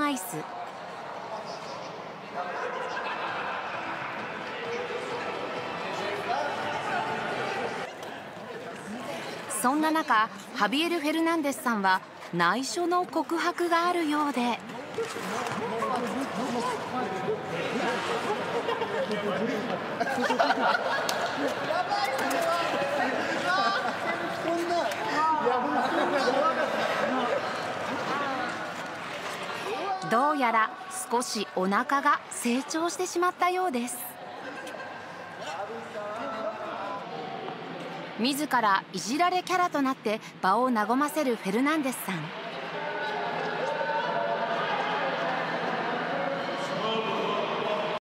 アイス。そんな中、ハビエル・フェルナンデスさんは内緒の告白があるようで。どうやら少しお腹が成長してしまったようです。自らいじられキャラとなって場を和ませるフェルナンデスさん。